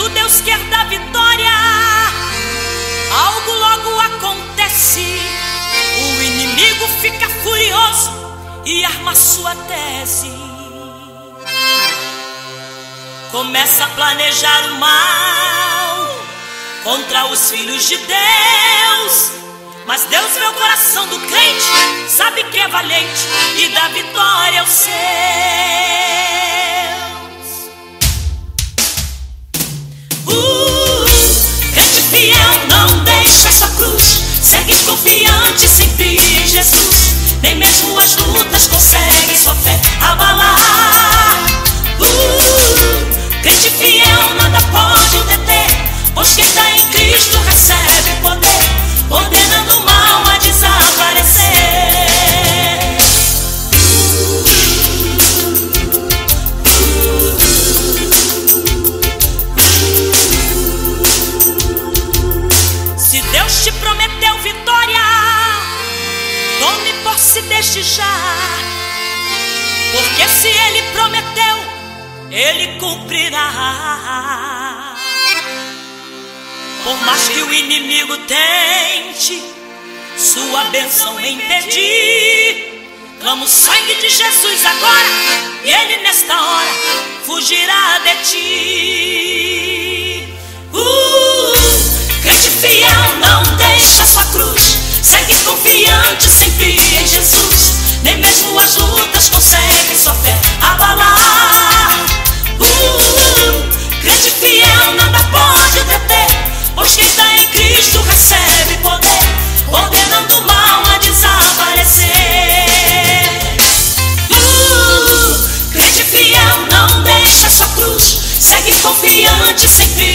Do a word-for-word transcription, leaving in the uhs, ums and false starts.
quando Deus quer dar vitória, algo logo acontece. O inimigo fica furioso e arma sua tese. Começa a planejar o mal contra os filhos de Deus. Mas Deus vê o coração do crente, sabe que é valente e dá vitória aos seus. Uh, crente fiel não deixa sua cruz, segue confiante sempre em Jesus. Nem mesmo as lutas conseguem sua fé abalar. Uh, crente fiel nada pode deter, pois quem está em Cristo recebe poder, ordenando o mal a desaparecer. Se Deus te prometeu vitória, tome posse desde já, porque se Ele prometeu, Ele cumprirá. Por mais que o inimigo tente sua bênção impedir, clama o sangue de Jesus agora, e Ele nesta hora fugirá de ti. Uh, crente fiel não deixa sua cruz, segue confiante sempre em Jesus. Nem mesmo as lutas conseguem sua fé abalar. Uh, crente fiel nada pode deter, pois quem está em Cristo recebe poder, ordenando o mal a desaparecer. Uh, crente fiel não deixa sua cruz, segue confiante sempre